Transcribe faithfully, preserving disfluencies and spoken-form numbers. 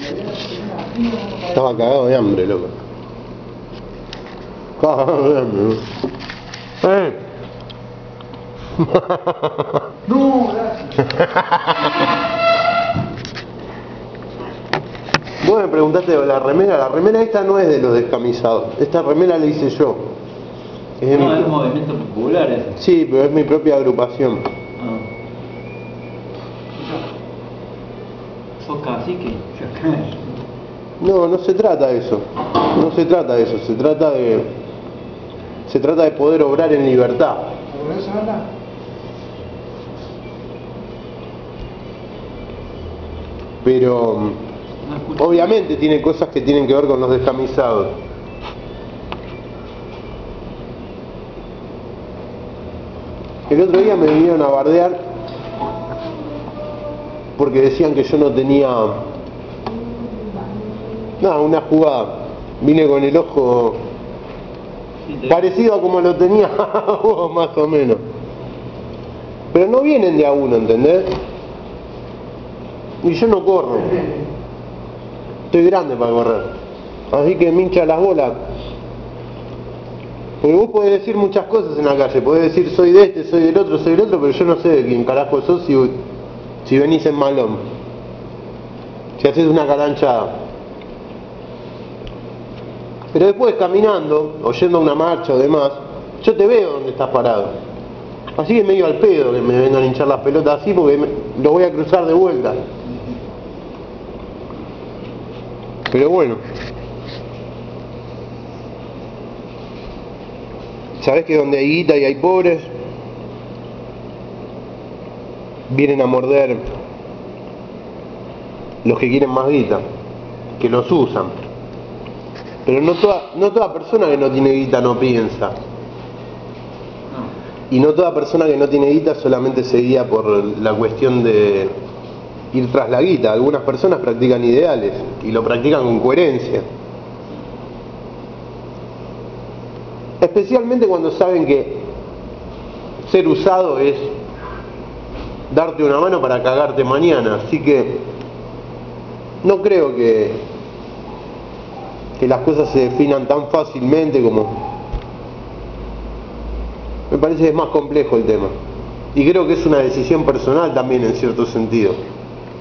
Estaba cagado de hambre, loco. Cagado de hambre, loco. ¡Eh! No, gracias. Vos me preguntaste de la remera. La remera esta no es de los descamisados. Esta remera la hice yo. Es No, mi... es un movimiento popular ese. Sí, pero es mi propia agrupación. Ah. Sos cacique. No, no se trata de eso. No se trata de eso. Se trata de... Se trata de poder obrar en libertad. ¿Por eso habla? Pero... No obviamente tiene cosas que tienen que ver con los descamisados. El otro día me vinieron a bardear porque decían que yo no tenía nada, una jugada. Vine con el ojo parecido a como lo tenía vos, más o menos. Pero no vienen de a uno, ¿entendés? Y yo no corro. Estoy grande para correr. Así que me hincha las bolas. Porque vos podés decir muchas cosas en la calle. Podés decir soy de este, soy del otro, soy del otro, pero yo no sé de quién carajo sos si, si venís en malón. Si haces una caranchada. Pero después caminando, o yendo a una marcha o demás, yo te veo donde estás parado. Así que medio al pedo que me vengan a hinchar las pelotas así porque me, lo voy a cruzar de vuelta. Pero bueno, ¿sabés que donde hay guita y hay pobres, vienen a morder los que quieren más guita, que los usan? Pero no toda, no toda persona que no tiene guita no piensa. Y no toda persona que no tiene guita solamente se guía por la cuestión de ir tras la guita. Algunas personas practican ideales y lo practican con coherencia. Especialmente cuando saben que ser usado es darte una mano para cagarte mañana. Así que no creo que, que las cosas se definan tan fácilmente como... Me parece que es más complejo el tema. Y creo que es una decisión personal también en cierto sentido.